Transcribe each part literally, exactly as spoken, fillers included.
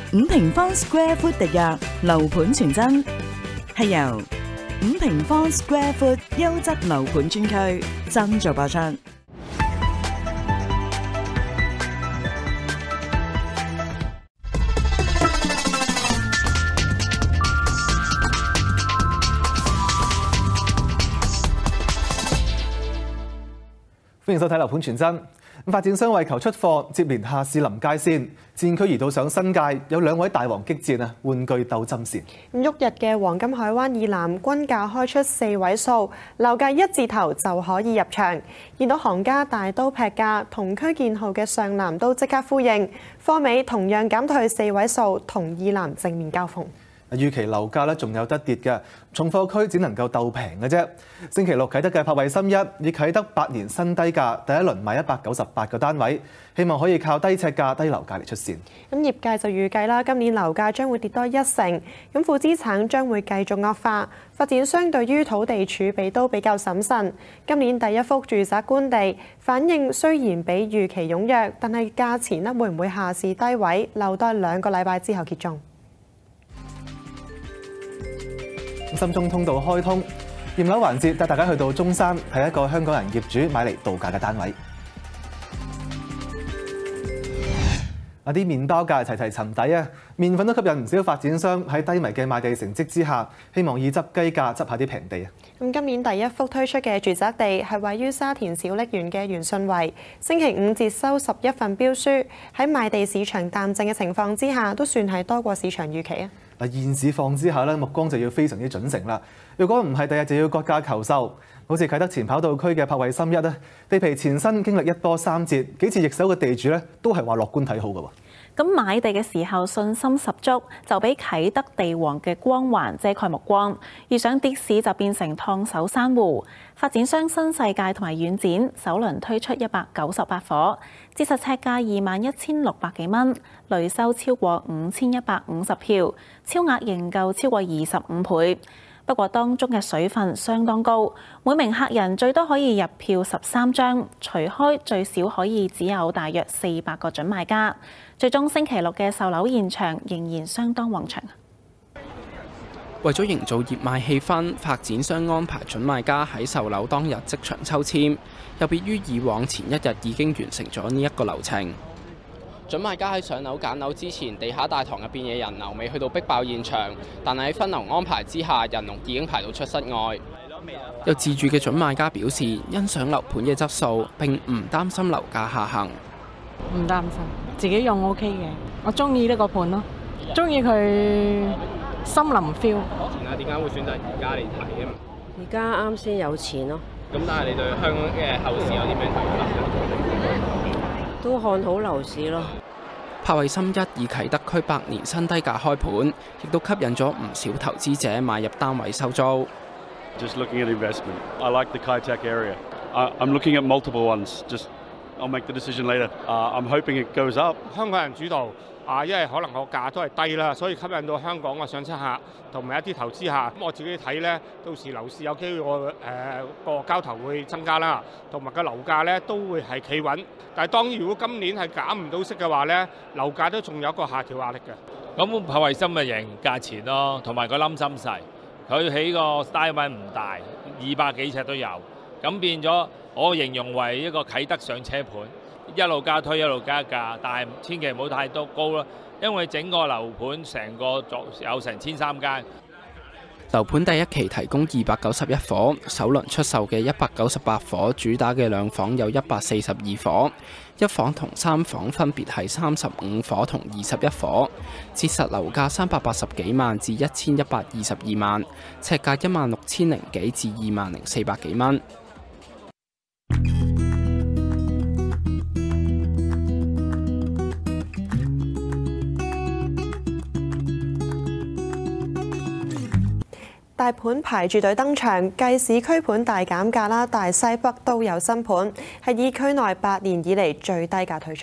五平方 square foot 特約樓盤傳真，係由五平方 square foot 優質樓盤專區贊助播出。 歡迎收睇樓盤傳真。發展商為求出貨，接連下市臨街先，戰區移到上新界，有兩位大王激戰啊，玩具鬥針線。 咁旭日嘅黃金海灣以南均價開出四位數，樓價一字頭就可以入場。見到行家大刀劈價，同區建豪嘅上南都即刻呼應，貨尾同樣減退四位數，同以南正面交鋒。 預期樓價咧仲有得跌嘅，重貨區只能夠鬥平嘅啫。星期六啟德嘅柏衛森一以啟德八年新低價第一輪賣一百九十八個單位，希望可以靠低尺價、低樓價嚟出線。 咁業界就預計啦，今年樓價將會跌多一成，咁負資產將會繼續惡化。發展商對於土地儲備都比較審慎。今年第一幅住宅官地反應雖然比預期踴躍，但係價錢咧會唔會下試低位，留待兩個禮拜之後揭盅。 深中通道開通，驗樓環節帶大家去到中山睇一個香港人業主買嚟度假嘅單位。啊！啲麵包價齊齊沉底啊！麵粉都吸引唔少發展商喺低迷嘅賣地成績之下，希望以執雞價執下啲平地啊！ 咁今年第一幅推出嘅住宅地係位於沙田小瀝源嘅元順圍，星期五接收十一份標書，喺賣地市場淡靜嘅情況之下，都算係多過市場預期啊！ 嗱，現市況之下咧，目光就要非常之準繩啦。如果唔係，第日就要割價求售。好似啟德前跑道區嘅柏衛森一咧，地皮前身經歷一波三折，幾次易手嘅地主咧都係話樂觀睇好嘅喎。 咁買地嘅時候信心十足，就俾啟德地王嘅光環遮蓋目光。遇上跌市就變成燙手山芋。發展商新世界同埋遠展首輪推出一百九十八伙，折實尺價二萬一千六百幾蚊，累收超過五千一百五十票，超額認購超過二十五倍。不過當中嘅水分相當高，每名客人最多可以入票十三張，除開最少可以只有大約四百個準買家。最終星期六嘅售樓現場仍然相當旺場。 為咗營造熱賣氣氛，發展商安排準買家喺售樓當日即場抽籤，有別於以往前一日已經完成咗呢一個流程。準買家喺上樓揀樓之前，地下大堂入邊嘅人流未去到逼爆現場，但係喺分流安排之下，人龍已經排到出室外。有自住嘅準買家表示，欣賞樓盤嘅質素，並唔擔心樓價下行。 唔擔心，自己用 OK 嘅，我中意呢個盤咯，中意佢森林 feel。 點解會選擇而家嚟睇嘅？ 而家啱先有錢咯。 咁但係你對香港嘅後市有啲咩睇法？ 都看好樓市咯。 柏衛森一以啟德區百年新低價開盤，亦都吸引咗唔少投資者買入單位收租。 Just looking at investment. I like the Kai Tak area. I'm looking at multiple ones. Just I'll make the decision later. I'm hoping it goes up. 香港人主導啊，因為可能個價都係低啦，所以吸引到香港嘅上車客同埋一啲投資客。咁我自己睇咧，到時樓市有機會個誒個交投會增加啦，同埋個樓價咧都會係企穩。但係當然，如果今年係減唔到息嘅話咧，樓價都仲有一個下調壓力嘅。 咁柏衛森咪贏價錢咯，同埋個冧心細，佢起個單位唔大，二百幾尺都有，咁變咗我形容為一個啟德上車盤。一路加推一路加價，但係千祈唔好太多高啦，因為整個樓盤成個有成千三間。 樓盤第一期提供二百九十一伙，首輪出售嘅一百九十八伙，主打嘅兩房有一百四十二伙，一房同三房分別係三十五伙同二十一伙，折實樓價三百八十幾萬至一千一百二十二萬，尺價一萬六千零幾至二萬零四百幾蚊。 大盤排住隊登場，繼市區盤大減價啦，大西北都有新盤，係以區內八年以嚟最低價推出啊！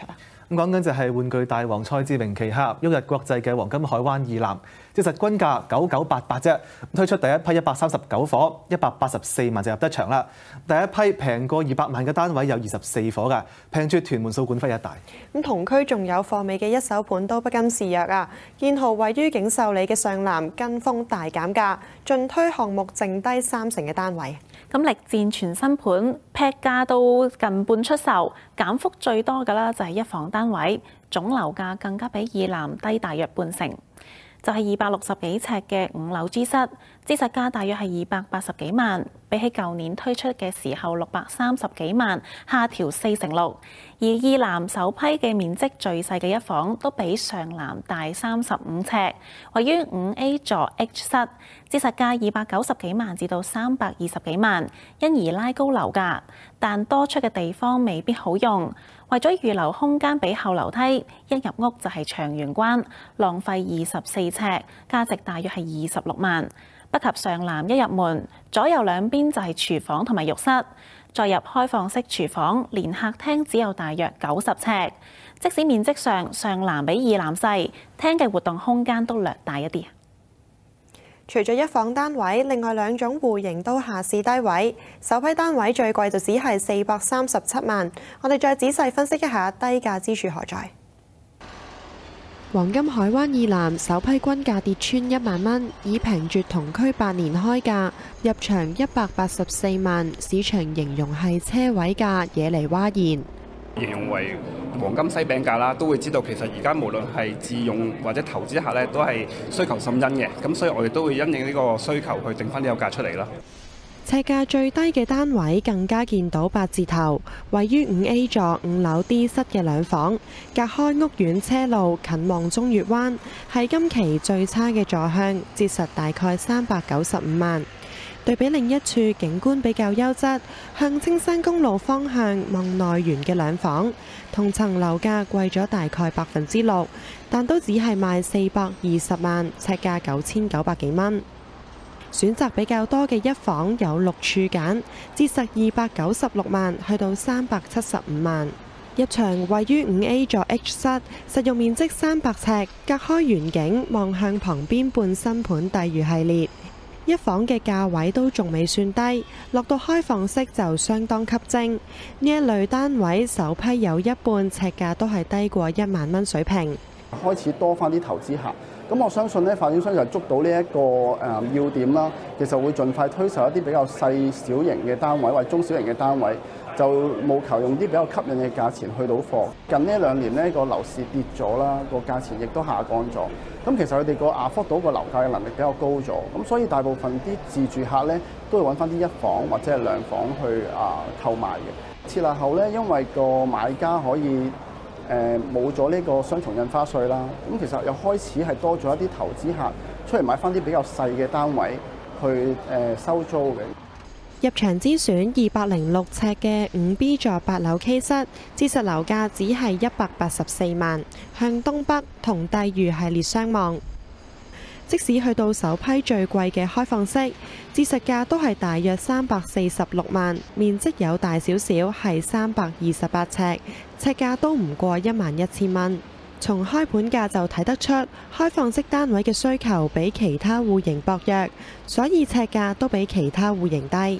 咁講緊就係玩具大王蔡志明旗下旭日國際嘅黃金海灣二男，折實均價九九八八啫，推出第一批一百三十九伙，一百八十四萬就入得場啦。第一批平過二百萬嘅單位有二十四伙㗎，平絕屯門掃管笏一帶。 咁同區仲有貨尾嘅一手盤都不甘示弱啊！建豪位於景秀里嘅上南跟風大減價，盡推項目剩低三成嘅單位。 咁力戰全新盤，劈價到近半出售，減幅最多嘅啦就係一房單位，總樓價更加比二男低大約半成。就係二百六十幾尺嘅五樓 G 室，折實價大約係二百八十幾萬，比起舊年推出嘅時候六百三十幾萬，下調四成六。而二男首批嘅面積最細嘅一房都比上男大三十五尺，位於五 A 座 H 室，折實價二百九十幾萬至到三百二十幾萬，因而拉高樓價，但多出嘅地方未必好用。為咗預留空間俾後樓梯，一入屋就係長玄關，浪費二十四尺，價值大約係二十六萬。不及上男一入門，左右兩邊就係廚房同埋浴室，再入開放式廚房，連客廳只有大約九十尺。即使面積上上男比二男細，廳嘅活動空間都略大一啲。 除咗一房單位，另外兩種戶型都下市低位。首批單位最貴就只係四百三十七萬。我哋再仔細分析一下低價之處何在。黃金海灣二男首批均價跌穿一萬蚊，以平絕同區八年開價，入場一百八十四萬，市場形容係車位價，惹嚟嘩然。 形容為黃金西餅價啦，都會知道其實而家無論係自用或者投資客咧，都係需求甚殷嘅。咁所以我哋都會因應呢個需求去定翻呢個價出嚟啦。 尺價最低嘅單位更加見到八字頭，位於五 A 座五樓 D 室嘅兩房，隔開屋苑車路，近望中月灣，係今期最差嘅座向，折實大概三百九十五萬。對比另一處景觀比較優質，向青山公路方向望內園嘅兩房，同層樓價貴咗大概百分之六，但都只係賣四百二十萬，尺價九千九百幾蚊。選擇比較多嘅一房有六處揀，折實二百九十六萬，去到三百七十五萬。入場位於五 A 座 H 室，實用面積三百尺，隔開園景，望向旁邊半新盤帝御系列。一房嘅價位都仲未算低，落到開放式就相當吸睛。呢一類單位首批有一半尺價都係低過一萬蚊水平。 開始多翻啲投資客，咁我相信咧發展商就捉到呢一個誒要點啦，其實會盡快推售一啲比較細小型嘅單位或者中小型嘅單位，就務求用啲比較吸引嘅價錢去到貨。近呢兩年呢個樓市跌咗啦，個價錢亦都下降咗。咁其實佢哋個 afford 到個樓價嘅能力比較高咗，咁所以大部分啲自住客咧都會揾翻啲一房或者係兩房去啊購買嘅。設立後咧，因為個買家可以誒冇咗呢個雙重印花稅啦，咁其實又開始係多咗一啲投資客出嚟買翻啲比較細嘅單位去誒收租嘅。 入場之選二百零六尺嘅五 B 座八樓 K 室，折實樓價只係一百八十四萬，向東北同帝御系列相望。即使去到首批最貴嘅開放式，折實價都係大約三百四十六萬，面積有大少少，係三百二十八尺，尺價都唔過一萬一千蚊。從開盤價就睇得出，開放式單位嘅需求比其他戶型薄弱，所以尺價都比其他戶型低。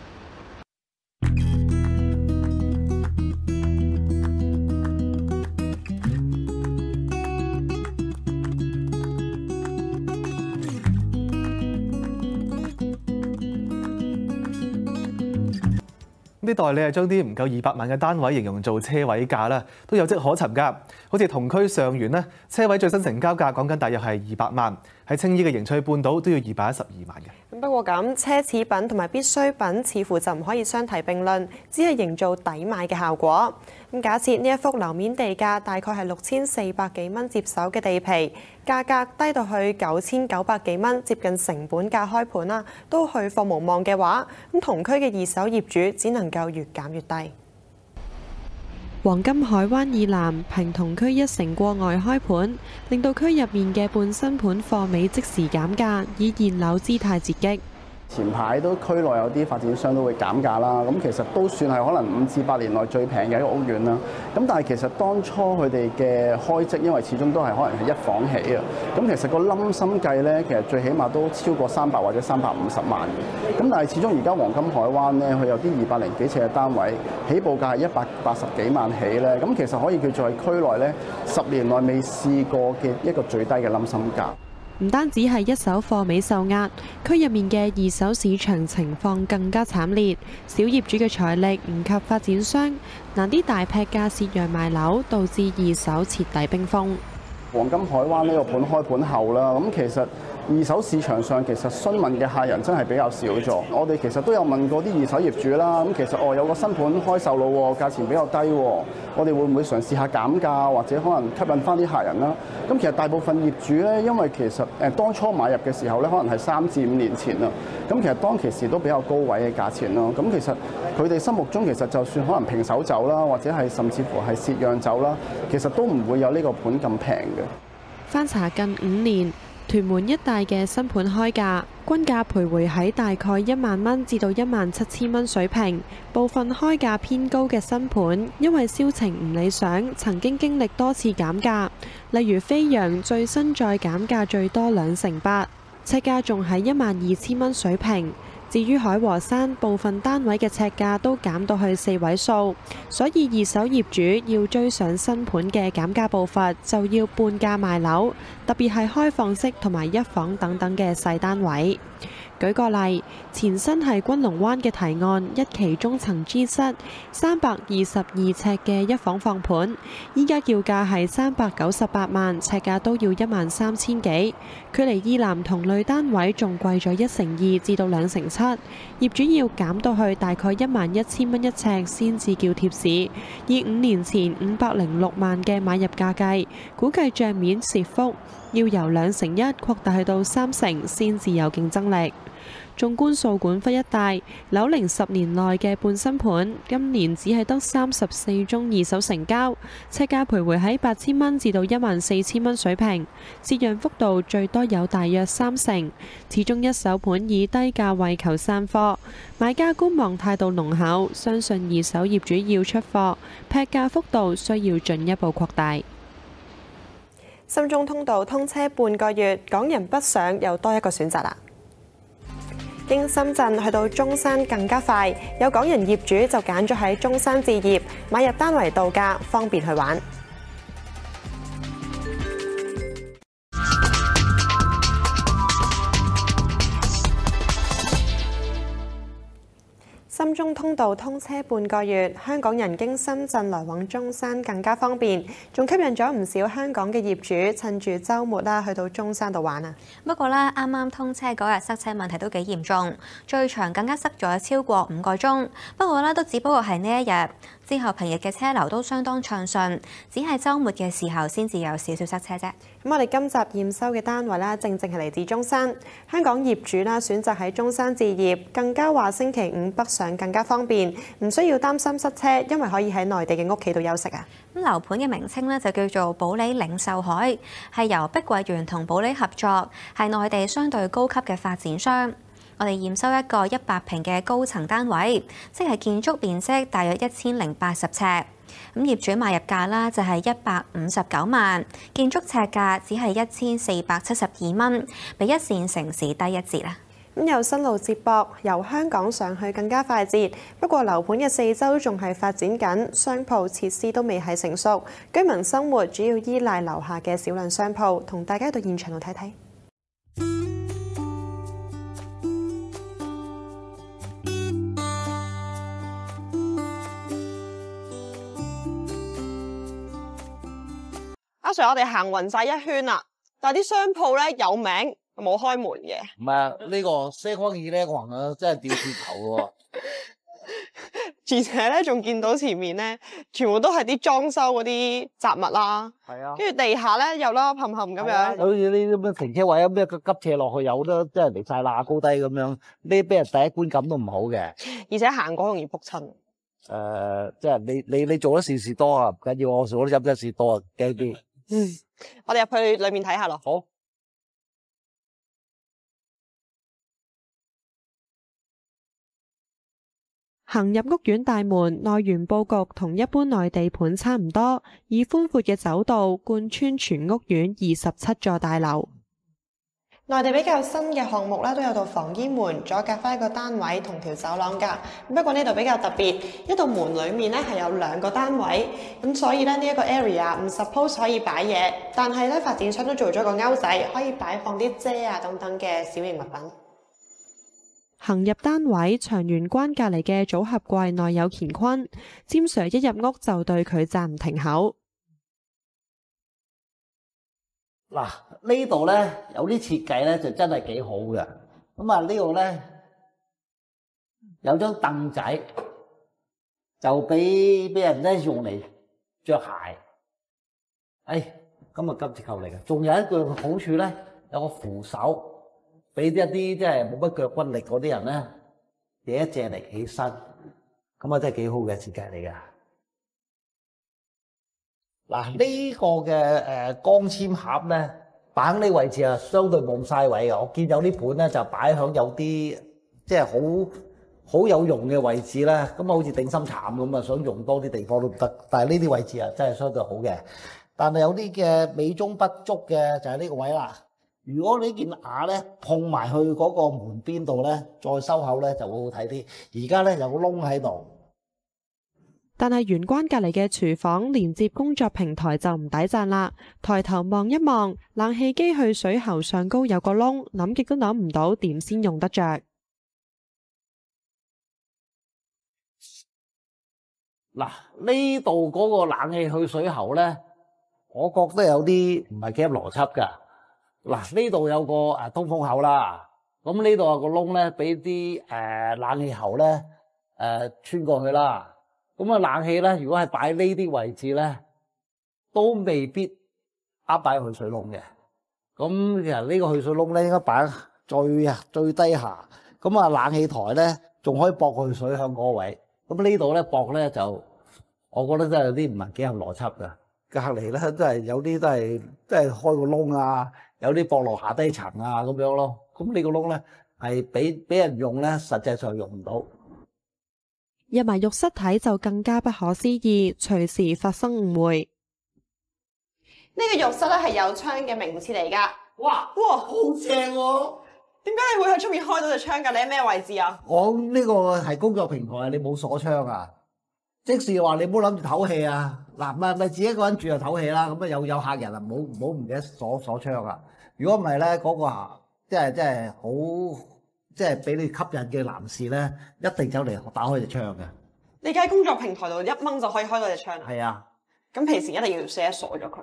啲代理係將啲唔夠二百萬嘅單位形容做車位價啦，都有跡可尋㗎。好似同區上元呢，車位最新成交價講緊大約係二百萬，喺青衣嘅盈翠半島都要二百一十二萬嘅。 不過咁，奢侈品同埋必需品似乎就唔可以相提並論，只係營造抵買嘅效果。咁假設呢一幅樓面地價大概係六千四百幾蚊接手嘅地皮，價格低到去九千九百幾蚊，接近成本價開盤啦，都去貨無望嘅話，咁同區嘅二手業主只能夠越減越低。黃金海灣以南平同區一成過外開盤，令到區入面嘅半新盤貨尾即時減價，以現樓姿態截擊。 前排都區內有啲發展商都會減價啦，咁其實都算係可能五至八年內最平嘅一個屋苑啦。咁但係其實當初佢哋嘅開則，因為始終都係可能係一房起啊，咁其實個冧心計咧，其實最起碼都超過三百或者三百五十萬嘅。咁但係始終而家黃金海灣咧，佢有啲二百零幾尺嘅單位，起步價係一百八十幾萬起咧，咁其實可以叫做係區內咧十年內未試過嘅一個最低嘅冧心價。 唔單止係一手貨尾受壓，區入面嘅二手市場情況更加慘烈。小業主嘅財力唔及發展商，難啲大劈價蝕讓賣樓，導致二手徹底冰封。 黃金海灣呢個盤開盤後啦，咁其實二手市場上其實詢問嘅客人真係比較少咗。我哋其實都有問過啲二手業主啦，咁其實哦有個新盤開售咯，價錢比較低，我哋會唔會嘗試下減價，或者可能吸引翻啲客人啦？咁其實大部分業主咧，因為其實誒當初買入嘅時候咧，可能係三至五年前啦，咁其實當其時都比較高位嘅價錢咯。咁其實佢哋心目中其實就算可能平手走啦，或者係甚至乎係蝕讓走啦，其實都唔會有呢個盤咁平嘅。 翻查近五年，屯門一帶嘅新盤開價，均價徘徊喺大概一萬蚊至到一萬七千蚊水平。部分開價偏高嘅新盤，因為銷情唔理想，曾經經歷多次減價。例如飛揚最新再減價最多兩成八，尺價仲喺一萬二千蚊水平。至於海和山部分單位嘅尺價都減到去四位數，所以二手業主要追上新盤嘅減價步伐，就要半價賣樓，特別係開放式同埋一房等等嘅細單位。舉個例，前身係君龍灣嘅提案，一期中層 G 室三百二十二尺嘅一房放盤，依家叫價係三百九十八萬，尺價都要一萬三千幾，距離二男同類單位仲貴咗一成二至到兩成七，業主要減到去大概一萬一千蚊一尺先至叫貼市。以五年前五百零六萬嘅買入價計，估計帳面蝕幅要由兩成一擴大去到三成先至有競爭力。縱觀掃管笏一帶樓齡十年內嘅半新盤，今年只係得三十四宗二手成交，尺價徘徊喺八千蚊至到一萬四千蚊水平，折讓幅度最多有大約三成。始終一手盤以低價為求散貨，買家觀望態度濃厚，相信二手業主要出貨，劈價幅度需要進一步擴大。 深中通道通車半個月，港人北上又多一個選擇啦。經深圳去到中山更加快，有港人業主就揀咗喺中山置業，買入單位度假，方便去玩。深中通道通車半個月，香港人經深圳來往中山更加方便，仲吸引咗唔少香港嘅業主趁住週末啦去到中山度玩啊！ 不過咧，啱啱通車嗰日塞車問題都幾嚴重，最長更加塞咗超過五個鐘。不過咧，都只不過係呢一日，之後平日嘅車流都相當暢順，只係週末嘅時候先至有少少塞車啫。咁我哋今集驗收嘅單位啦，正正係嚟自中山，香港業主啦選擇喺中山置業，更加話星期五北上更加方便，唔需要擔心塞車，因為可以喺內地嘅屋企度休息啊。咁樓盤嘅名稱咧就叫做保利領秀海，係由碧桂園同保利合作，係內地相對高級嘅發展商。我哋驗收一個一百平嘅高層單位，即係建築面積大約一千零八十尺。咁業主買入價啦就係一百五十九萬，建築尺價只係一千四百七十二蚊，比一線城市低一截啦。咁有新路接駁，由香港上去更加快捷。不過樓盤嘅四周仲係發展緊，商鋪設施都未係成熟，居民生活主要依賴樓下嘅少量商鋪。同大家到現場度睇睇。 阿 Sir， 我哋行勻晒一圈啦，但係啲商鋪咧有名冇開門嘅。唔係啊，呢、這個西方二呢行啊，真係掉舌頭喎。而且咧，仲見到前面咧，全部都係啲裝修嗰啲雜物啦。係啊。跟住地下咧又啦冚冚咁樣。好似呢啲咁嘅停車位啊，咩急斜落去有得即係離晒罅高低咁樣，呢俾人第一觀感都唔好嘅。而且行過容易仆親。誒、呃，即係你你你做得事事多啊，唔緊要，我做得飲得事多啊，驚啲。嗯，我哋入去裏面睇下咯。好。 行入屋苑大門，內園佈局同一般內地盤差唔多，以寬闊嘅走道貫穿全屋苑二十七座大樓。內地比較新嘅項目咧，都有道防煙門，阻隔翻一個單位同條走廊㗎。不過呢度比較特別，一道門裡面咧係有兩個單位，咁所以咧呢一個 area 唔 suppose 可以擺嘢，但係咧發展商都做咗個勾仔，可以擺放啲遮啊等等嘅小型物品。行入單位，長玄關隔離嘅組合櫃內有乾坤，詹 Sir 一入屋就對佢讚唔停口。 嗱，呢度咧有啲設計咧就真係幾好嘅。咁啊呢度咧有張凳仔，就俾俾人咧用嚟着鞋。誒，今日今次扣嚟嘅，仲有一個好處咧，有個扶手。俾一啲即係冇乜腳骨力嗰啲人咧，借一借嚟起身，咁啊真係幾好嘅設計嚟㗎。嗱，呢個嘅誒光纖盒咧，擺喺呢位置啊，相對冇晒位嘅。我見有啲盤咧就擺響有啲即係好好有用嘅位置咧，咁啊好似頂心杉咁啊，想用多啲地方都唔得。但係呢啲位置啊真係相對好嘅，但係有啲嘅美中不足嘅就係呢個位啦。如果呢件瓦咧碰埋去嗰個門邊度咧，再收口咧就會好睇啲。而家咧有個窿喺度， 但係玄關隔離嘅廚房連接工作平台就唔抵讚啦。抬頭望一望，冷氣機去水喉上高有個窿，諗極都諗唔到點先用得着。 嗱，呢度嗰個冷氣去水喉咧，我覺得有啲唔係幾合邏輯㗎。嗱，呢度有個誒通風口啦，咁呢度有個窿咧，俾啲誒冷氣喉咧誒穿過去啦。咁啊冷氣咧，如果係擺呢啲位置咧，都未必啱擺去水窿嘅。咁其實呢個去水窿咧，應該擺最最低下。咁啊冷氣台咧，仲可以駁去水向嗰位。咁呢度咧駁咧就，我覺得真係有啲唔係幾合邏輯㗎。隔離咧真係有啲都係即係開個窿啊。有啲駁落下低層啊咁樣咯，咁呢個窿咧係俾俾人用咧，實際上用唔到。 入埋浴室睇就更加不可思議，隨時發生誤會。呢個浴室咧係有窗嘅名廁嚟㗎。哇哇，好正喎！點解你會喺出面開到隻窗㗎？你喺咩位置啊？ 我呢個係工作平台，你冇鎖窗啊？即是話你唔好諗住唞氣啊！嗱，咪咪自己一個人住就唞氣啦。咁啊有有客人啊，唔好唔好唔記得鎖鎖窗啊！如果唔係咧，嗰個即係即係好即係俾你吸引嘅男士咧，一定走嚟打開隻窗嘅。 你喺工作平台度一掹就可以開到隻窗啊？ 係啊。咁平時一定要寫鎖咗佢。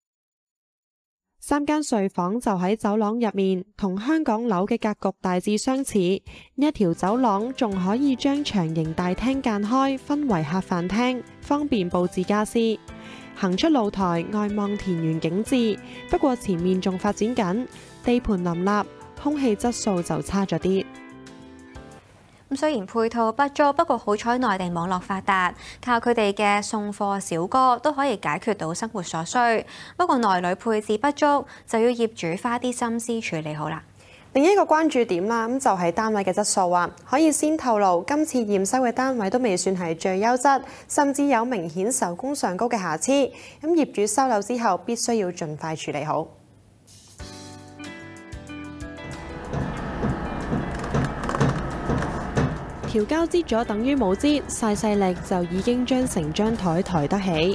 三間睡房就喺走廊入面，同香港樓嘅格局大致相似。呢一條走廊仲可以將長形大廳間開，分為客飯廳，方便佈置家私。行出露台，外望田園景緻，不過前面仲發展緊，地盤林立，空氣質素就差咗啲。 咁雖然配套不足，不過好彩內地網絡發達，靠佢哋嘅送貨小哥都可以解決到生活所需。不過內裏配置不足，就要業主花啲心思處理好啦。 另一個關注點啦，咁就係單位嘅質素啊。可以先透露，今次驗收嘅單位都未算係最優質，甚至有明顯手工上高嘅瑕疵。咁業主收樓之後，必須要盡快處理好。條膠擠咗等於冇擠，細細力就已經將成張台抬得起。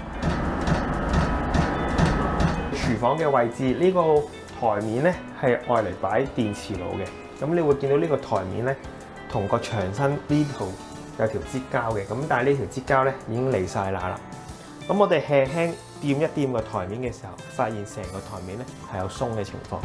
廚房嘅位置呢、呢個台面咧係愛嚟擺電磁爐嘅，咁你會見到呢個台面咧同個牆身呢度有條接膠嘅，咁但係呢條接膠咧已經離晒啦啦。咁我哋輕輕掂一掂個台面嘅時候，發現成個台面咧係有鬆嘅情況。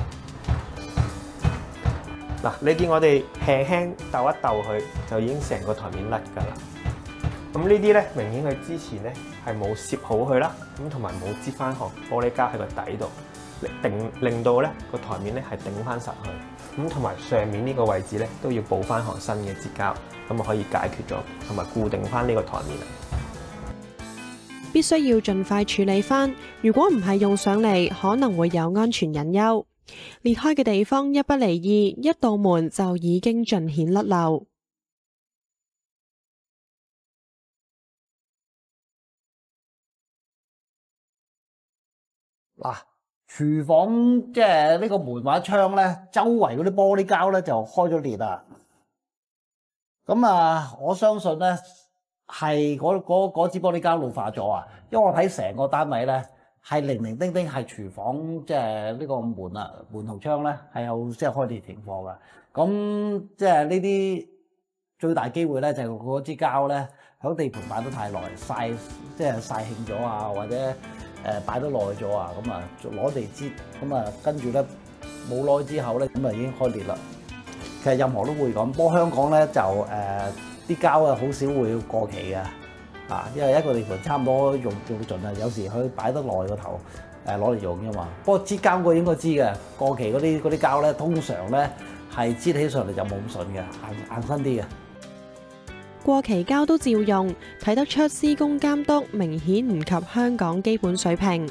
嗱，你見我哋輕輕鬥一鬥佢，就已經成個台面甩㗎啦。咁呢啲咧，明顯佢之前咧係冇攝好佢啦，咁同埋冇擠翻行玻璃膠喺個底度，定令到咧個台面咧係頂翻實去。咁同埋上面呢個位置咧都要補翻行新嘅擠膠，咁啊可以解決咗，同埋固定翻呢個台面啦。 必須要盡快處理翻，如果唔係用上嚟，可能會有安全隱憂。裂開嘅地方一不離二，一道門就已經盡顯甩漏。 嗱，廚房即係呢個門或者窗咧，周圍嗰啲玻璃膠咧就開咗裂啦。咁啊，我相信咧係嗰嗰嗰支玻璃膠老化咗啊，因為我睇成個單位咧係零零丁丁係廚房即係呢個門啊門同窗咧係有即係開裂情況㗎。咁即係呢啲最大機會咧就係嗰支膠咧喺地盤擺得太耐，曬即係曬興咗啊，或者誒擺得耐咗啊，咁啊攞地氈，咁啊跟住咧冇耐之後咧咁啊已經開裂啦。其實任何都會咁，不過香港咧就誒啲膠啊好少會過期嘅，啊，因為一個地盤差唔多用用盡啦，有時佢擺得耐個頭誒攞嚟用啫嘛。不過支膠我應該知嘅，過期嗰啲嗰啲膠咧通常咧係擠起上嚟就冇咁順嘅，硬硬身啲嘅。 過期膠都照用，睇得出施工監督明顯唔及香港基本水平。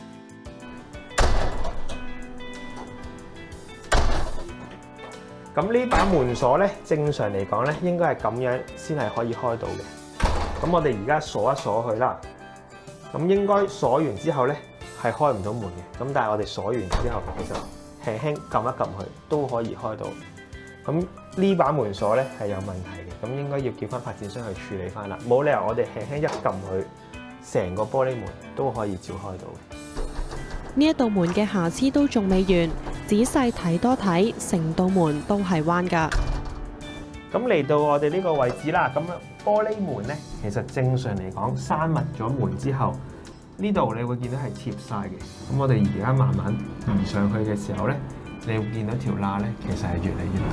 咁呢把門鎖咧，正常嚟講咧，應該係咁樣先係可以開到嘅。咁我哋而家鎖一鎖佢啦。咁應該鎖完之後咧，係開唔到門嘅。咁但係我哋鎖完之後，其實輕輕撳一撳佢都可以開到。咁呢把門鎖咧係有問題嘅，咁應該要叫翻發展商去處理翻啦。冇理由我哋輕輕一撳佢，成個玻璃門都可以照開到嘅。 呢一道門嘅瑕疵都仲未完，仔細睇多睇，成道門都係彎㗎。 咁嚟到我哋呢個位置啦，咁玻璃門咧，其實正常嚟講，閂密咗門之後，呢度你會見到係貼晒嘅。咁我哋而家慢慢移上去嘅時候咧，你會見到條罅咧，其實係越嚟越大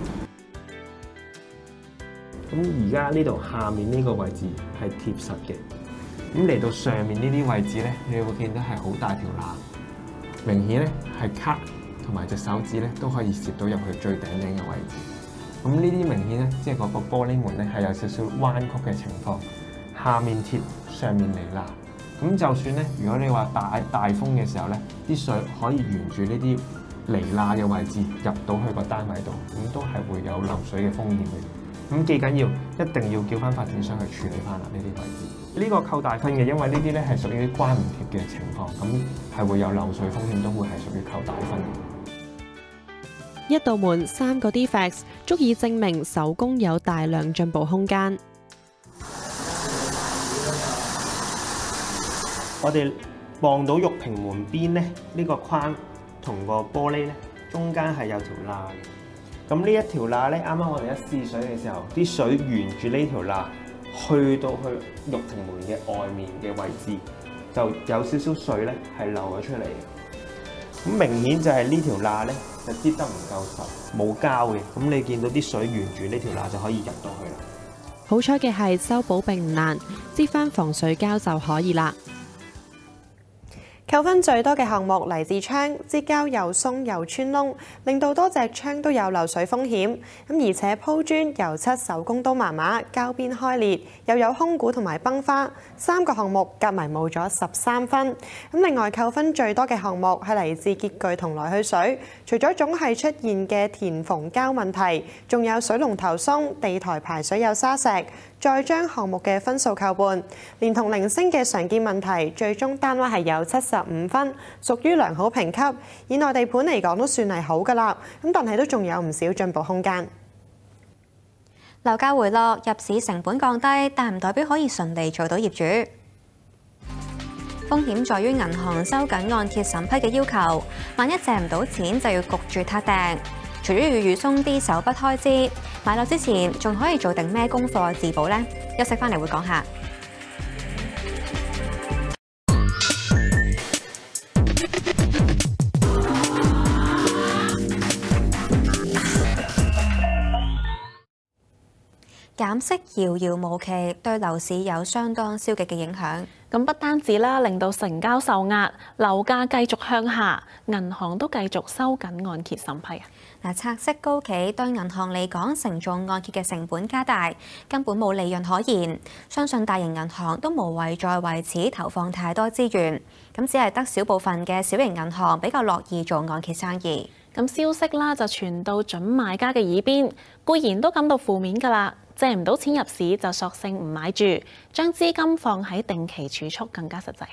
嘅。咁而家呢度下面呢個位置係貼實嘅。咁嚟到上面呢啲位置咧，你會見到係好大條罅，明顯咧係卡同埋隻手指咧都可以攝到入去最頂頂嘅位置。咁呢啲明顯咧，即係嗰個玻璃門咧係有少少彎曲嘅情況，下面貼上面嚟罅。咁就算咧，如果你話大大風嘅時候咧，啲水可以沿住呢啲離罅嘅位置入到去個單位度，咁都係會有漏水嘅風險嘅。咁記緊要，一定要叫翻發展商去處理翻啦呢啲位置。呢個扣大分嘅，因為呢啲咧係屬於關唔貼嘅情況，咁係會有漏水風險，都會係屬於扣大分嘅。 一道門三個 defects 足以證明手工有大量進步空間。 我哋望到玉屏門邊咧，呢個框同個玻璃咧中間係有條罅嘅。咁呢一條罅咧，啱啱我哋一試水嘅時候，啲水沿住呢條罅去到去玉屏門嘅外面嘅位置，就有少少水咧係漏咗出嚟嘅。咁明顯就係呢條罅咧就擠得唔夠實，冇膠嘅。咁你見到啲水沿住呢條罅就可以入到去啦。 好彩嘅係修補並唔難，擠翻防水膠就可以啦。扣分最多嘅項目嚟自窗，支膠又鬆又穿窿，令到多隻窗都有漏水風險。咁而且鋪磚、油漆手工都麻麻，膠邊開裂，又有空鼓同埋崩花，三個項目夾埋冇咗十三分。咁另外扣分最多嘅項目係嚟自潔具同來去水，除咗總係出現嘅填縫膠問題，仲有水龍頭鬆、地台排水有沙石。再將項目嘅分數扣半，連同零星嘅常見問題，最終單位係有七十五分，屬於良好評級。以內地盤嚟講都算係好㗎啦，咁但係都仲有唔少進步空間。 樓價回落，入市成本降低，但唔代表可以順利做到業主。風險在於銀行收緊按揭審批嘅要求，萬一借唔到錢就要焗住撻訂。除咗要預鬆啲手筆開支，買樓之前仲可以做定咩功課自保呢？休息翻嚟會講下。減息遙遙無期，對樓市有相當消極嘅影響。 咁不單止啦，令到成交受壓，樓價繼續向下，銀行都繼續收緊按揭審批啊！ 嗱，拆息高企對銀行嚟講，承做按揭嘅成本加大，根本冇利潤可言。相信大型銀行都無謂再為此投放太多資源，咁只係得少部分嘅小型銀行比較樂意做按揭生意。 咁消息啦就傳到準買家嘅耳邊，固然都感到負面㗎啦。借唔到錢入市就索性唔買住，將資金放喺定期儲蓄更加實際。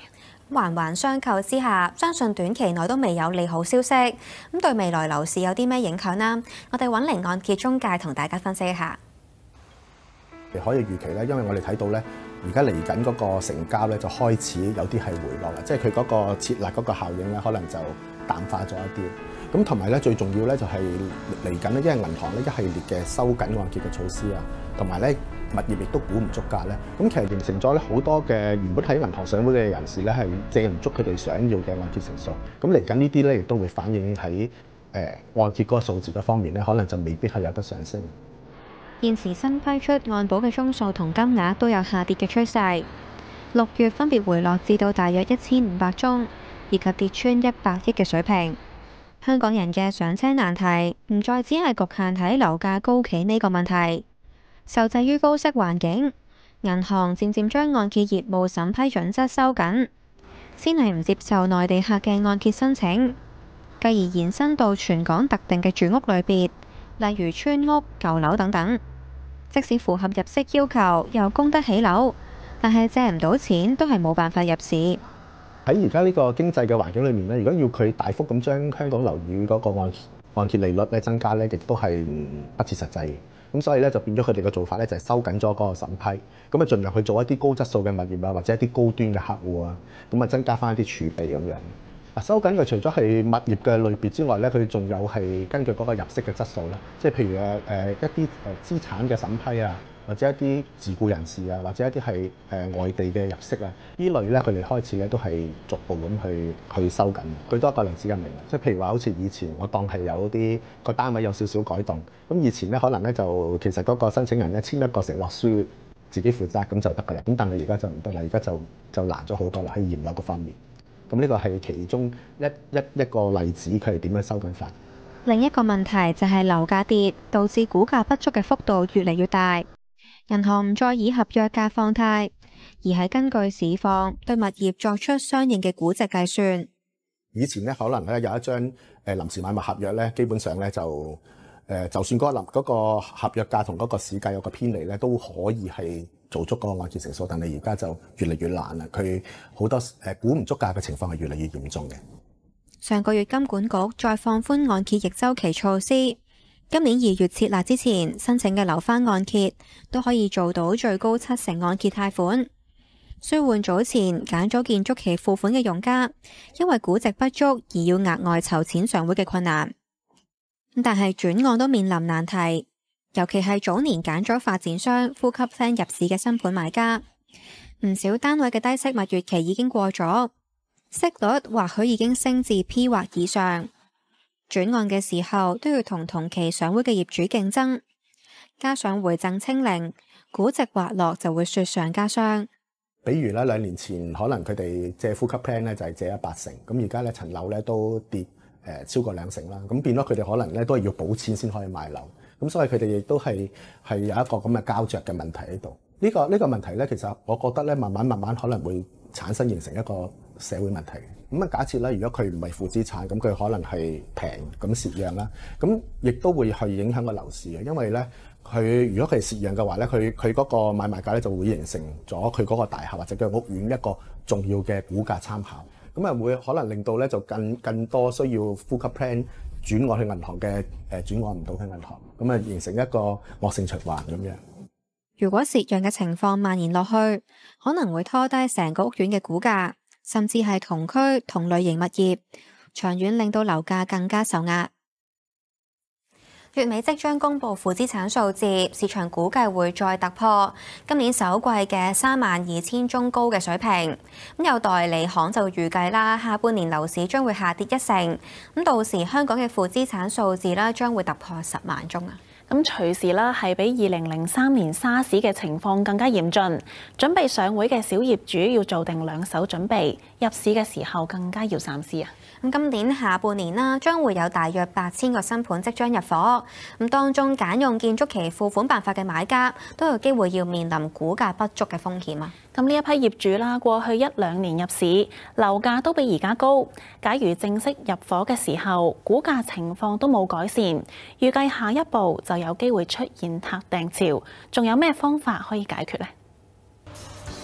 環環相扣之下，相信短期內都未有利好消息。咁對未來樓市有啲咩影響呢？我哋揾嚟按揭中介同大家分析一下。 可以預期咧，因為我哋睇到咧，而家嚟緊嗰個成交咧就開始有啲係回落啦，即係佢嗰個設立嗰個效應咧，可能就淡化咗一啲。咁同埋咧，最重要咧就係嚟緊咧，因為銀行咧一系列嘅收緊按揭嘅措施啊，同埋咧物業亦都估唔足價咧，咁其實形成咗咧好多嘅原本喺銀行上會嘅人士咧係借唔足佢哋想要嘅按揭成數。咁嚟緊呢啲咧亦都會反映喺誒按揭嗰個數字嘅方面咧，可能就未必係有得上升。 現時新批出按保嘅宗數同金額都有下跌嘅趨勢，六月分別回落至到大約一千五百宗，以及跌穿一百億嘅水平。香港人嘅上車難題唔再只係局限喺樓價高企呢個問題，受制於高息環境，銀行漸漸將按揭業務審批準則收緊，先係唔接受內地客嘅按揭申請，繼而延伸到全港特定嘅住屋類別，例如村屋、舊樓等等。即使符合入息要求，又供得起樓，但係借唔到錢，都係冇辦法入市。 喺而家呢個經濟嘅環境裏面咧，如果要佢大幅咁將香港樓宇嗰個按按揭利率咧增加咧，亦都係不切實際嘅。咁所以咧就變咗佢哋嘅做法咧就係收緊咗嗰個審批，咁啊盡量去做一啲高質素嘅物業啊，或者一啲高端嘅客戶啊，咁啊增加翻一啲儲備咁樣。嗱，收緊嘅除咗係物業嘅類別之外咧，佢仲有係根據嗰個入息嘅質素啦，即係譬如誒誒一啲誒資產嘅審批啊，或者一啲自僱人士啊，或者一啲係誒外地嘅入息啊，呢類咧佢哋開始咧都係逐步咁去去收緊。舉多一個例子咁明，即係譬如話好似以前我當係有啲個單位有少少改動，咁以前咧可能咧就其實嗰個申請人咧簽一個承諾書，自己負責咁就得㗎啦。咁但係而家就唔得啦，而家就就難咗好多啦喺驗樓嗰方面。咁呢個係其中一一一個例子，佢係點樣收緊法？ 另一個問題就係樓價跌，導致估價不足嘅幅度越嚟越大。銀行唔再以合約價放貸，而係根據市況對物業作出相應嘅估值計算。 以前咧可能咧有一張誒臨時買賣合約咧，基本上咧就誒就算嗰個臨嗰個合約價同嗰個市價有個偏離咧，都可以係做足嗰個按揭成數，但係而家就越嚟越難啦。佢好多誒估唔足價嘅情況係越嚟越嚴重嘅。 上個月金管局再放寬按揭逆周期措施，今年二月設立之前申請嘅樓花按揭都可以做到最高七成按揭貸款，舒緩早前揀咗建築期付款嘅用家因為估值不足而要額外籌錢上會嘅困難。但係轉按都面臨難題。尤其係早年揀咗發展商呼吸 plan 入市嘅新盤買家，唔少單位嘅低息蜜月期已經過咗，息率或許已經升至 P 或以上，轉按嘅時候都要同同期上會嘅業主競爭，加上回贈清零，估值滑落就會雪上加霜。 比如咧兩年前可能佢哋借呼吸 plan 咧就係借一八成，咁而家咧層樓咧都跌誒超過兩成啦，咁變咗佢哋可能咧都係要補錢先可以買樓。咁所以佢哋亦都係係有一個咁嘅膠着嘅問題喺度。呢個呢個問題咧，其實我覺得咧，慢慢慢慢可能會產生形成一個社會問題。咁啊，假設咧，如果佢唔係負資產，咁佢可能係平咁蝕讓啦，咁亦都會去影響個樓市嘅。因為咧，佢如果佢係蝕讓嘅話咧，佢佢嗰個買賣價咧就會形成咗佢嗰個大廈或者佢屋苑一個重要嘅估價參考。咁啊，會可能令到咧就更更多需要呼吸 plan。轉按去銀行嘅誒轉按唔到去銀行，咁啊形成一個惡性循環咁樣。 如果蝕讓嘅情況蔓延落去，可能會拖低成個屋苑嘅估價，甚至係同區同類型物業，長遠令到樓價更加受壓。月尾即將公布負資產數字，市場估計會再突破今年首季嘅三萬二千宗高嘅水平。咁有代理行就預計啦，下半年樓市將會下跌一成。咁到時香港嘅負資產數字啦，將會突破十萬宗啊！ 咁隨時啦，係比二零零三年沙士嘅情況更加嚴峻。準備上會嘅小業主要做定兩手準備，入市嘅時候更加要三思啊！ 咁今年下半年啦，將會有大約八千個新盤即將入伙。咁當中揀用建築期付款辦法嘅買家，都有機會要面臨估價不足嘅風險啊！ 咁呢一批業主啦，過去一兩年入市，樓價都比而家高。假如正式入伙嘅時候，估價情況都冇改善，預計下一步就有機會出現撻訂潮。仲有咩方法可以解決呢？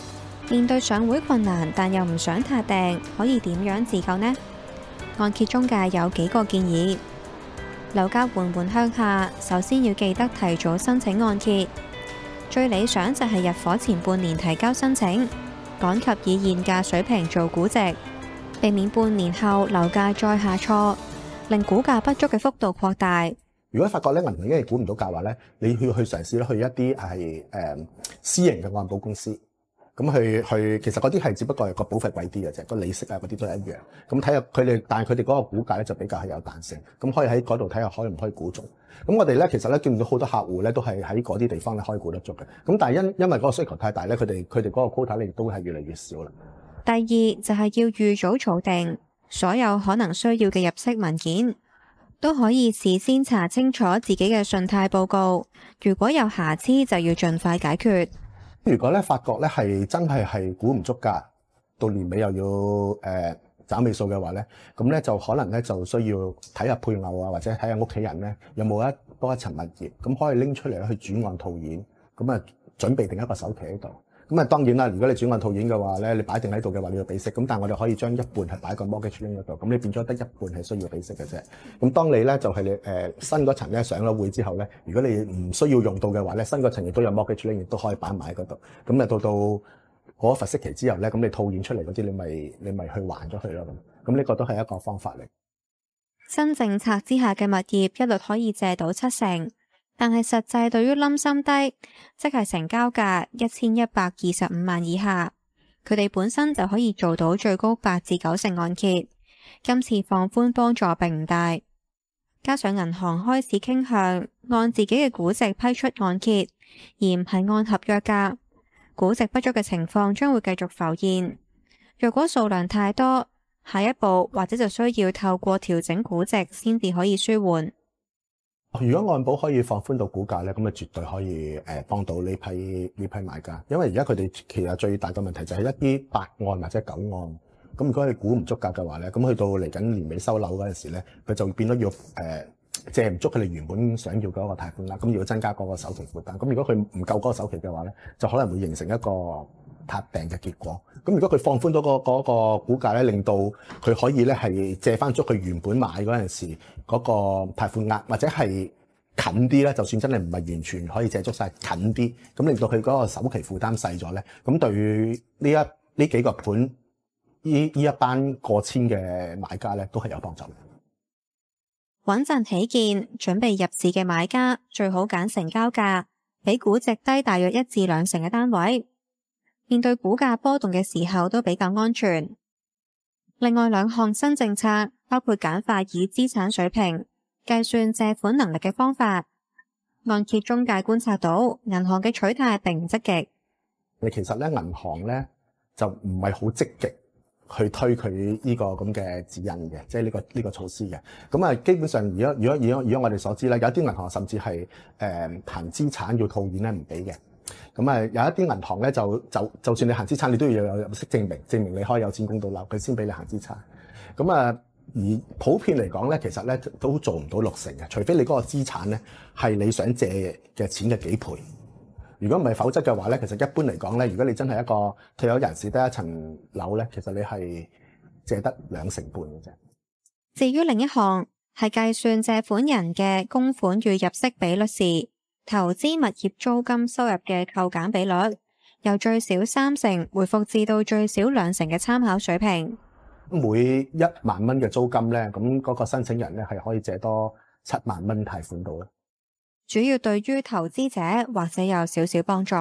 面對上會困難，但又唔想撻訂，可以點樣自救呢？按揭中介有幾個建議：樓價緩緩向下，首先要記得提早申請按揭，最理想就係入伙前半年提交申請，趕及以現價水平做估值，避免半年後樓價再下挫，令估價不足嘅幅度擴大。 如果發覺咧銀行已經係估唔到價話咧，你要去嘗試咧去一啲係誒私營嘅按保公司，咁去去其實嗰啲係只不過係個保費貴啲嘅啫，個利息啊嗰啲都係一樣。咁睇下佢哋，但係佢哋嗰個估價咧就比較係有彈性，咁可以喺嗰度睇下可唔可以估中。咁我哋咧其實咧見到好多客戶咧都係喺嗰啲地方咧可以估得足嘅。咁但係因因為嗰個需求太大咧，佢哋佢哋嗰個 quota 咧亦都係越嚟越少啦。 第二就係要預早儲定所有可能需要嘅入息文件。都可以事先查清楚自己嘅信貸報告，如果有瑕疵就要盡快解決。 如果咧發覺咧係真係係估唔足價，到年尾又要誒找尾數嘅話咧，咁咧就可能咧就需要睇下配偶啊，或者睇下屋企人咧有冇一多一層物業，咁可以拎出嚟去轉按套現，咁啊準備定一個首期喺度。咁啊當然啦，如果你轉按套現嘅話咧，你擺定喺度嘅話，你要俾息。咁但係我哋可以將一半係擺個 mortgage link 嗰度，咁你變咗得一半係需要俾息嘅啫。咁當你咧就係你誒新嗰層咧上咗會之後咧，如果你唔需要用到嘅話咧，新嗰層亦都有 mortgage link，亦都可以擺埋喺嗰度。咁啊到到嗰個罰息期之後咧，咁你套現出嚟嗰啲，你咪你咪去還咗佢咯。咁咁呢個都係一個方法嚟。 新政策之下嘅物業一律可以借到七成。但係實際對於冧心低，即係成交價一千一百二十五萬以下，佢哋本身就可以做到最高八至九成按揭。今次放寬幫助並唔大，加上銀行開始傾向按自己嘅估值批出按揭，而唔係按合約價，估值不足嘅情況將會繼續浮現。若果數量太多，下一步或者就需要透過調整估值先至可以舒緩。 如果按保可以放寬到估價咧，咁啊絕對可以誒幫到呢批呢批買家，因為而家佢哋其實最大嘅問題就係一啲八按或者九按，咁如果你估唔足價嘅話咧，咁去到嚟緊年尾收樓嗰陣時咧，佢就變咗要誒、呃、借唔足佢哋原本想要嗰個貸款啦，咁要增加嗰個首期負擔，咁如果佢唔夠嗰個首期嘅話咧，就可能會形成一個撻訂嘅結果。咁如果佢放寬咗個嗰個估價咧，令到佢可以咧係借翻足佢原本買嗰陣時嗰個貸款額，或者係近啲咧，就算真係唔係完全可以借足晒近啲，咁令到佢嗰個首期負擔細咗咧，咁對於呢一呢幾個盤呢呢一班過千嘅買家咧，都係有幫助嘅。 穩陣起見，準備入市嘅買家最好揀成交價比估值低大約一至兩成嘅單位。面對股價波動嘅時候都比較安全。另外兩項新政策包括簡化以資產水平計算借款能力嘅方法。按揭中介觀察到，銀行嘅取態並唔積極。 你其實咧，銀行咧就唔係好積極去推佢呢個咁嘅指引嘅，即係呢個呢個措施嘅。咁啊，基本上如果如果如果如果我哋所知咧，有一啲銀行甚至係誒憑資產要套現咧唔俾嘅。咁啊，有一啲銀行咧就就就算你行資產，你都要有入息證明，證明你可以有錢供到樓，佢先俾你行資產。咁啊，而普遍嚟講咧，其實咧都做唔到六成嘅，除非你嗰個資產咧係你想借嘅錢嘅幾倍。如果唔係，否則嘅話咧，其實一般嚟講咧，如果你真係一個退休人士得一層樓咧，其實你係借得兩成半嘅啫。 至於另一項係計算借款人嘅供款與入息比率時，投資物業租金收入嘅扣減比率由最少三成回復至到最少兩成嘅參考水平。 每一萬蚊嘅租金咧，咁嗰個申請人咧係可以借多七萬蚊貸款到啦。 主要對於投資者或者有少少幫助。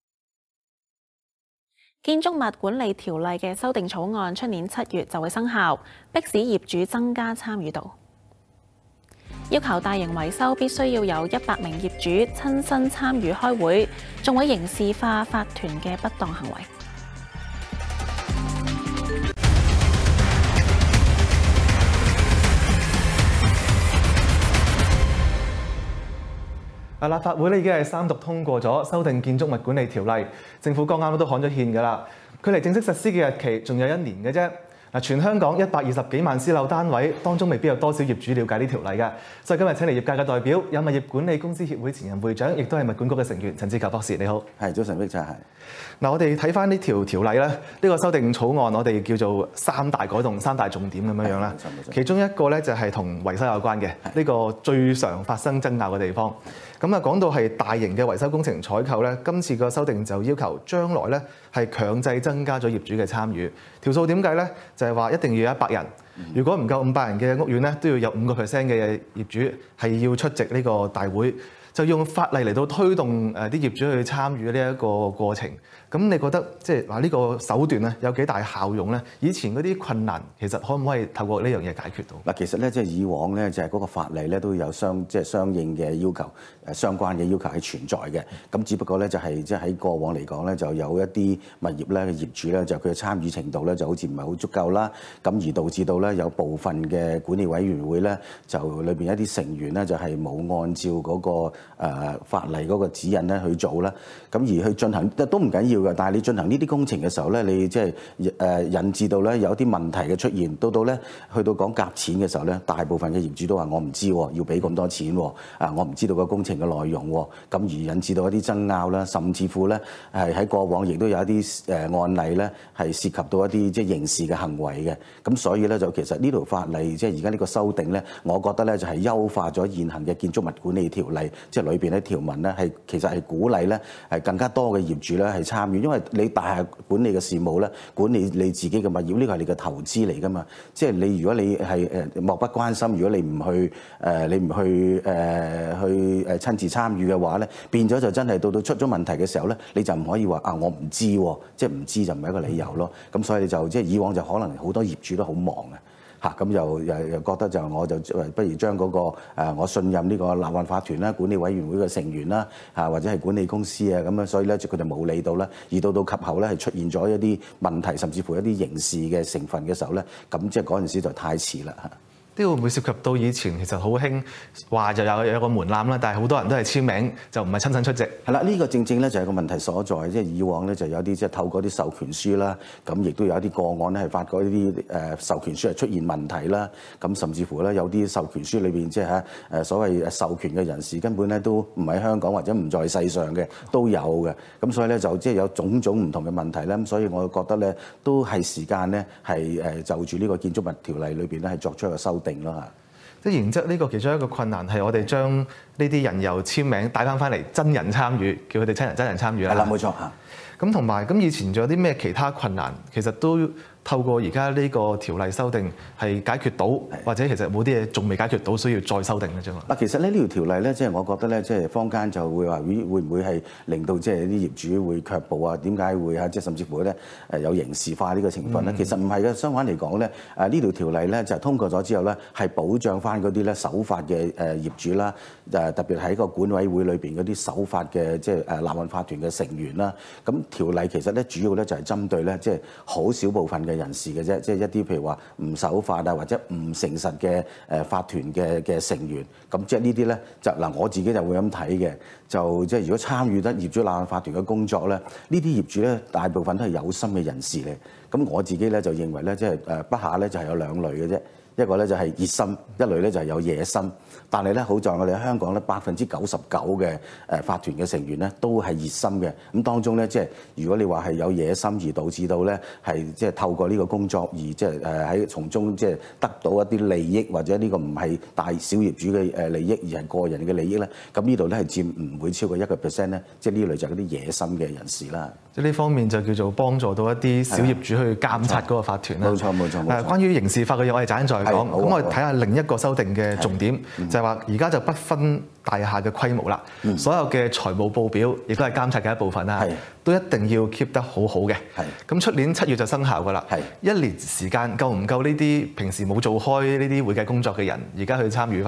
建築物管理條例嘅修訂草案出年七月就會生效，迫使業主增加參與度。要求大型維修必須要有一百名業主親身參與開會，仲會刑事化法團嘅不當行為。 啊！立法會咧已經係三讀通過咗修訂建築物管理條例，政府剛啱都刊咗憲㗎啦。距離正式實施嘅日期仲有一年嘅啫。 嗱，全香港一百二十幾萬私樓單位當中，未必有多少業主了解呢條例㗎。所以今日請嚟業界嘅代表，有物業管理公司協會前任會長，亦都係物管局嘅成員陳志球博士，你好。 係，早晨，บิ๊就係。 嗱，我哋睇翻呢條條例咧，呢、呢個修訂草案，我哋叫做三大改動、三大重點咁樣樣啦。其中一個咧就係同維修有關嘅，呢個最常發生爭拗嘅地方。咁啊，講到係大型嘅維修工程採購咧，今次個修訂就要求將來咧係強制增加咗業主嘅參與。條數點計咧？就係話一定要有一百人，如果唔夠五百人嘅屋苑咧，都要有五個 percent 嘅業主係要出席呢個大會。就用法例嚟到推動誒啲業主去參與呢一個過程，咁你覺得即係話呢個手段咧有幾大效用咧？以前嗰啲困難其實可唔可以透過呢樣嘢解決到？ 嗱，其實咧即係以往咧就係嗰個法例咧都有相即係相應嘅要求，誒相關嘅要求係存在嘅。咁只不過咧就係即係喺過往嚟講咧，就有一啲物業咧嘅業主咧就佢嘅參與程度咧就好似唔係好足夠啦，咁而導致到咧有部分嘅管理委員會咧就裏邊一啲成員咧就係冇按照嗰個誒法例嗰個指引咧去做啦，咁而去進行都唔緊要嘅。但係你進行呢啲工程嘅時候咧，你即係誒引致到咧有啲問題嘅出現，到到咧去到講夾錢嘅時候咧，大部分嘅業主都話我唔知喎，要俾咁多錢喎，啊我唔知道個工程嘅內容喎，咁而引致到一啲爭拗啦，甚至乎咧係喺過往亦都有一啲誒案例咧係涉及到一啲即係刑事嘅行為嘅。咁所以咧就其實呢條法例即係而家呢個修訂咧，我覺得咧就係優化咗現行嘅建築物管理條例，即係裏邊咧條文咧係其實係鼓勵咧係更加多嘅業主咧係參與，因為你大廈管理嘅事務咧，管理你自己嘅物業呢個係你嘅投資嚟㗎嘛。即係你如果你係誒漠不關心，如果你唔去誒你唔去誒去誒親自參與嘅話咧，變咗就真係到到出咗問題嘅時候咧，你就唔可以話啊我唔知喎，即係唔知就唔係一個理由咯。咁所以你就即係以往就可能好多業主都好忙嘅。嚇咁又又又覺得就我就不如將嗰個誒我信任呢個立案法團啦、管理委員會嘅成員啦嚇，或者係管理公司啊咁樣，所以咧就佢就冇理到啦。而到到及後咧係出現咗一啲問題，甚至乎一啲刑事嘅成分嘅時候咧，咁即係嗰陣時就太遲啦嚇。 呢個會唔會涉及到以前其實好興話就有有個門檻啦，但係好多人都係簽名就唔係親身出席。 係啦，呢個正正咧就係個問題所在，即係以往咧就有啲即係透過啲授權書啦，咁亦都有一啲個案咧係發覺呢啲誒授權書係出現問題啦，咁甚至乎咧有啲授權書裏邊即係嚇誒所謂授權嘅人士根本咧都唔喺香港或者唔在世上嘅都有嘅，咁所以咧就即係有種種唔同嘅問題咧，咁所以我覺得咧都係時間咧係誒就住呢個建築物條例裏邊咧係作出一個修訂咯嚇。 即係然則呢個其中一個困難係我哋將呢啲人由簽名帶翻翻嚟真人參與，叫佢哋親人真人參與啦。 係啦，冇錯嚇。 咁同埋咁以前仲有啲咩其他困難，其實都透過而家呢個條例修訂係解決到，或者其實冇啲嘢仲未解決到，需要再修訂嘅啫嘛。 嗱，其實咧呢條條例咧，即係我覺得咧，即係坊間就會話會會唔會係令到即係啲業主會卻步啊？點解會啊？即係甚至乎咧誒有刑事化呢個情況咧？嗯、其實唔係嘅，相反嚟講咧，誒呢條條例咧就係通過咗之後咧，係保障翻嗰啲咧守法嘅誒業主啦，誒特別喺個管委會裏邊嗰啲守法嘅即係誒立案法團嘅成員啦。咁條例其實咧主要咧就係針對咧即係好少部分嘅人士嘅啫，即係一啲譬如話唔守法啊或者唔誠實嘅誒法團嘅嘅成員，咁即係呢啲咧就嗱我自己就會咁睇嘅，就即係如果參與得業主立案法團嘅工作咧，呢啲業主咧大部分都係有心嘅人士嚟，咁我自己咧就認為咧即係誒不下咧就係有兩類嘅啫。一個咧就係熱心，一類咧就係有野心。但係咧，好在我哋喺香港咧，百分之九十九嘅誒法團嘅成員咧都係熱心嘅。咁當中咧，即係如果你話係有野心而導致到咧係即係透過呢個工作而即係誒喺從中即係得到一啲利益，或者呢個唔係大小業主嘅誒利益，而係個人嘅利益咧，咁呢度咧係佔唔會超過一個 percent 咧。即係呢類就係嗰啲野心嘅人士啦。 即係呢方面就叫做幫助到一啲小業主去監察嗰個法團啦。 冇錯冇錯。誒， 關於刑事法嘅嘢，我哋陣間再講。咁我哋睇下另一個修訂嘅重點，就係話而家就不分大廈嘅規模啦，嗯、所有嘅財務報表亦都係監察嘅一部分啦，都一定要 keep 得好好嘅。咁出年七月就生效㗎啦，一年時間夠唔夠呢啲平時冇做開呢啲會計工作嘅人，而家去參與翻？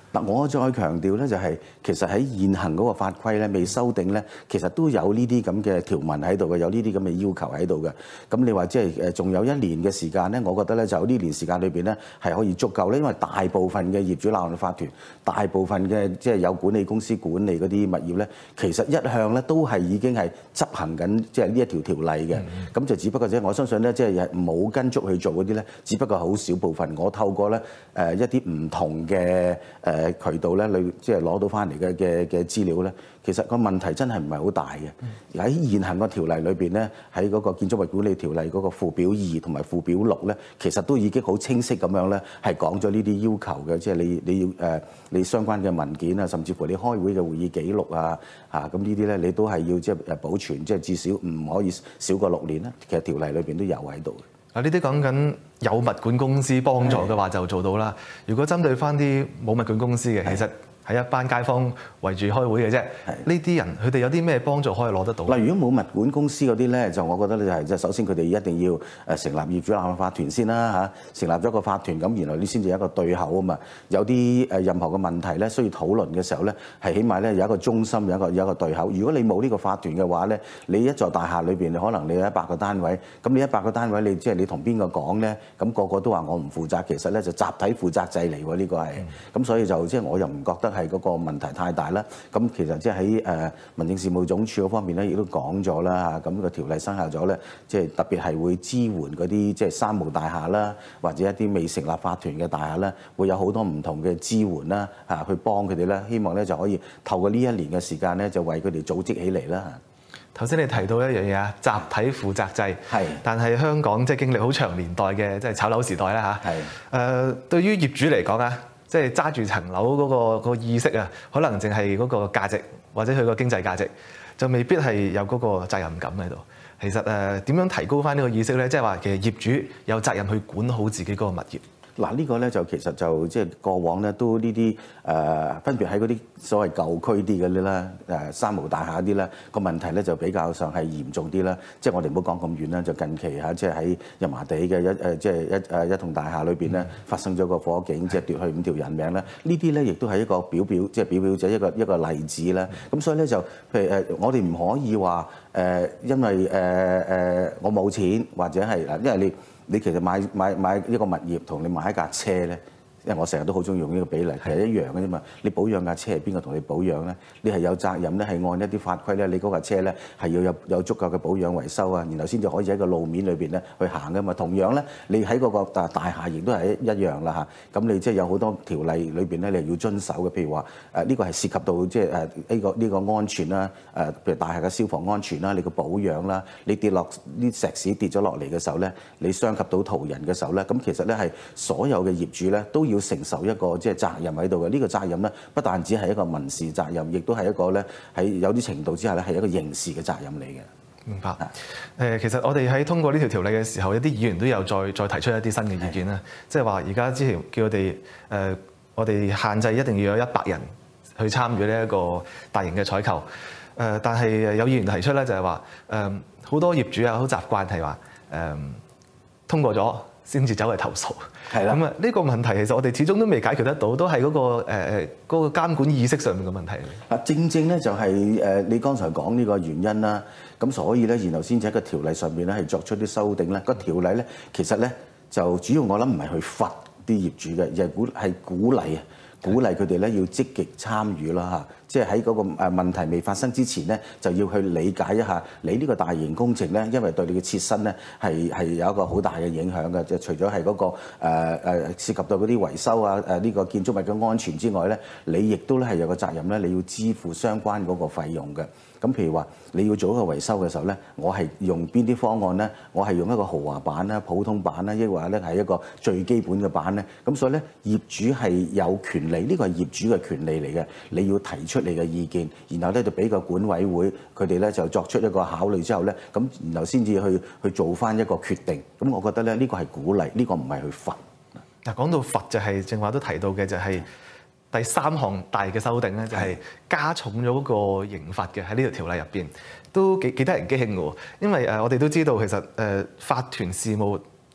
嗱，我再強調咧，就係其實喺現行嗰個法規咧未修訂咧，其實都有呢啲咁嘅條文喺度嘅，有呢啲咁嘅要求喺度嘅。咁你話即係誒仲有一年嘅時間咧，我覺得咧就呢年時間裏邊咧係可以足夠咧，因為大部分嘅業主立案法團，大部分嘅即係有管理公司管理嗰啲物業咧，其實一向咧都係已經係執行緊即係呢一條條例嘅。咁、嗯、就只不過即係我相信咧，即係冇跟足去做嗰啲咧，只不過好少部分。我透過咧誒一啲唔同嘅誒。誒渠道咧，你即係攞到翻嚟嘅嘅嘅資料咧，其實個問題真係唔係好大嘅。喺、嗯、現行個條例裏邊咧，喺嗰個建築物管理條例嗰個附表二同埋附表六咧，其實都已經好清晰咁樣咧，係講咗呢啲要求嘅，即係你你要誒你相關嘅文件啊，甚至乎你開會嘅會議記錄啊，嚇咁呢啲咧，你都係要即係誒保存，即係至少唔可以少過六年啦。其實條例裏邊都有喺度。 啊！呢啲講緊有物管公司幫助嘅話就做到啦。如果針對翻啲冇物管公司嘅，其實係一班街坊圍住開會嘅啫。呢啲人佢哋有啲咩幫助可以攞得到？嗱，如果冇物管公司嗰啲咧，就我覺得咧就係即係首先佢哋一定要誒成立業主立案法團先啦嚇，成立咗個法團咁，原來你先至有一個對口啊嘛。有啲誒任何嘅問題咧需要討論嘅時候咧，係起碼咧有一個中心，有一個有一個對口。如果你冇呢個法團嘅話咧，你一座大廈裏邊可能你有一百個單位，咁你一百個單位你即係你同邊個講咧？咁個個都話我唔負責，其實咧就集體負責制嚟喎，呢個係。咁所以就即係我又唔覺得係嗰個問題太大啦。咁其實即係喺誒民政事務總署嗰方面咧，亦都講咗啦嚇。咁個條例生效咗咧，即係特別係會支援嗰啲即係三無大廈啦，或者一啲未成立法團嘅大廈咧，會有好多唔同嘅支援啦嚇，去幫佢哋咧。希望咧就可以透過呢一年嘅時間咧，就為佢哋組織起嚟啦。 頭先你提到一樣嘢啊，集體負責制，係，但係香港即係經歷好長年代嘅即係炒樓時代啦嚇，係，誒、呃、對於業主嚟講啊，即係揸住層樓嗰個嗰個意識啊，可能淨係嗰個價值或者佢個經濟價值，就未必係有嗰個責任感喺度。其實誒點樣提高返呢個意識咧？即係話其實業主有責任去管好自己嗰個物業。 嗱，呢個咧就其實就即係過往咧都呢啲誒分別喺嗰啲所謂舊區啲嘅啲啦，誒三無大廈啲啦，個問題咧就比較上係嚴重啲啦。即係我哋唔好講咁遠啦，就近期嚇，即係喺油麻地嘅一誒即係一誒一棟大廈裏邊咧發生咗個火警，即係奪去五條人命咧。呢啲咧亦都係一個表表即係表表者一個一個例子啦。咁所以咧就譬如誒，我哋唔可以話誒，因為誒誒我冇錢或者係嗱，因為你。你其實買買買一個物業同你買一架車咧，因為我成日都好中意用呢個比例，係一樣嘅啫嘛。你保養架車係邊個同你保養咧？你係有責任咧，係按一啲法規咧，你嗰架車咧係要有有足夠嘅保養維修啊，然後先至可以喺個路面裏邊咧去行噶嘛。同樣咧，你喺嗰個大大廈亦都係一樣啦嚇。咁你即係有好多條例裏邊咧，你係要遵守嘅。譬如話誒呢個係涉及到即係誒呢個呢個安全啦，誒譬如大廈嘅消防安全啦，你個保養啦，你跌落啲石屎跌咗落嚟嘅時候咧，你傷及到途人嘅時候咧，咁其實咧係所有嘅業主咧都要承受一個即係責任喺度嘅。呢個責任咧不但只係一個民事責任，亦都係一個咧喺有啲程度之下咧係一個刑事嘅責任嚟嘅。 明白。誒，其實我哋喺通過呢條條例嘅時候，有啲議員都有再再提出一啲新嘅意見啦，即係話而家之前叫我哋誒，我哋限制一定要有一百人去參與呢一個大型嘅採購。誒，但係有議員提出咧，就係話誒好多業主啊，好習慣係話誒通過咗先至走去投訴。係啦。咁啊，呢個問題其實我哋始終都未解決得到，都係嗰個誒誒嗰個監管意識上面嘅問題。 啊，正正咧就係誒你剛才講呢個原因啦。咁所以咧，然後先至喺個條例上面咧係作出啲修訂咧。個條例咧其實咧就主要我諗唔係去罰啲業主嘅，而係鼓係鼓勵啊，鼓勵佢哋咧要積極參與啦嚇。即係喺嗰個誒問題未發生之前咧，就要去理解一下你呢個大型工程咧，因為對你嘅切身咧係係有一個好大嘅影響嘅。就除咗係嗰個誒誒、呃、涉及到嗰啲維修啊誒呢個建築物嘅安全之外咧，你亦都咧係有個責任咧，你要支付相關嗰個費用嘅。咁譬如話你要做一個維修嘅時候咧，我係用邊啲方案咧？我係用一個豪華版啦、普通版啦，抑或咧係一個最基本嘅版咧？咁所以咧，業主係有權利，呢個係業主嘅權利嚟嘅。你要提出你嘅意見，然後咧就俾個管委會佢哋咧就作出一個考慮之後咧，咁然後先至去去做翻一個決定。咁我覺得咧呢個係鼓勵，呢個唔係去罰。 嗱，講到罰就係正話都提到嘅就係第三項大嘅修訂咧，就係加重咗嗰個刑罰嘅喺呢條條例入邊，都幾幾得人驚嘅喎。因為誒我哋都知道其實誒法團事務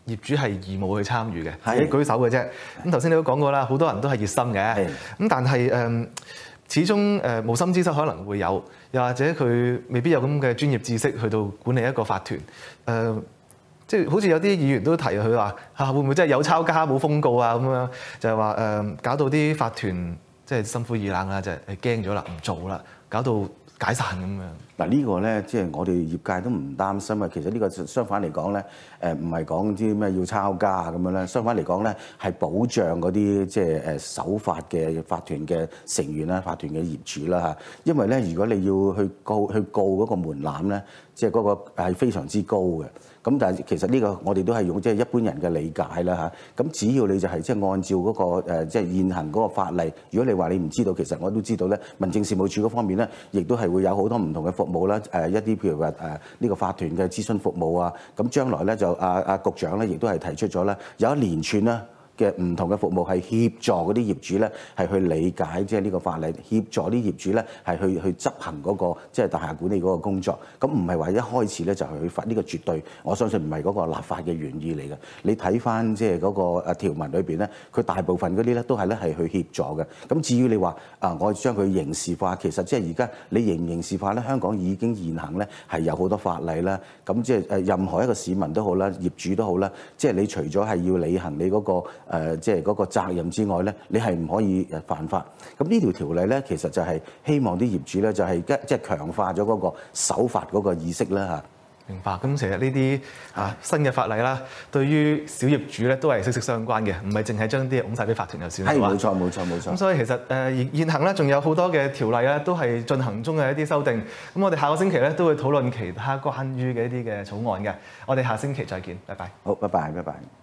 業主係義務去參與嘅，自己舉手嘅啫。咁頭先你都講過啦，好多人都係熱心嘅。咁但係誒，始終誒無心之失可能會有，又或者佢未必有咁嘅專業知識去到管理一個法團。誒、呃，即係好似有啲議員都提佢話嚇，會唔會真係有抄家冇封告啊咁樣？就係話誒，搞到啲法團即係心灰意冷啦，就係驚咗啦，唔做啦，搞到解散咁樣。 嗱呢個咧，即係我哋業界都唔擔心啊。其實呢個相反嚟講咧，誒唔係講啲咩要抄家啊咁樣咧。相反嚟講咧，係保障嗰啲即係誒守法嘅法團嘅成員啦、法團嘅業主啦嚇。因為咧，如果你要去告去告嗰個門檻咧，即係嗰個係非常之高嘅。咁但係其實呢個我哋都係用即係一般人嘅理解啦嚇。咁只要你就係即係按照嗰個誒即係現行嗰個法例，如果你話你唔知道，其實我都知道咧，民政事務處嗰方面咧，亦都係會有好多唔同嘅服務啦。誒一啲譬如話誒呢個法團嘅諮詢服務啊，咁將來咧就阿阿局長咧亦都係提出咗咧，有一連串啦嘅唔同嘅服務係協助嗰啲業主咧係去理解即係呢個法例，協助啲業主咧係去去執行嗰個即係大廈管理嗰個工作。咁唔係話一開始咧就係去罰，呢個絕對我相信唔係嗰個立法嘅原意嚟嘅。你睇翻即係嗰個誒條文裏邊咧，佢大部分嗰啲咧都係咧係去協助嘅。咁至於你話啊，我將佢刑事化，其實即係而家你刑唔刑事化咧，香港已經現行咧係有好多法例啦。咁即係誒任何一個市民都好啦，業主都好啦，即係你除咗係要履行你嗰個誒即係嗰個責任之外咧，你係唔可以誒犯法。咁呢條條例咧，其實就係希望啲業主咧就係即係強化咗嗰個守法嗰個意識啦嚇。 明白。咁其實呢啲啊新嘅法例啦，對於小業主咧都係息息相關嘅，唔係淨係將啲嘢拱晒俾法團就算。 係冇錯冇錯冇錯。 咁所以其實誒現行咧仲有好多嘅條例咧，都係進行中嘅一啲修訂。咁我哋下個星期咧都會討論其他關於嘅一啲嘅草案嘅。我哋下星期再見，拜拜。 好，拜拜，拜拜。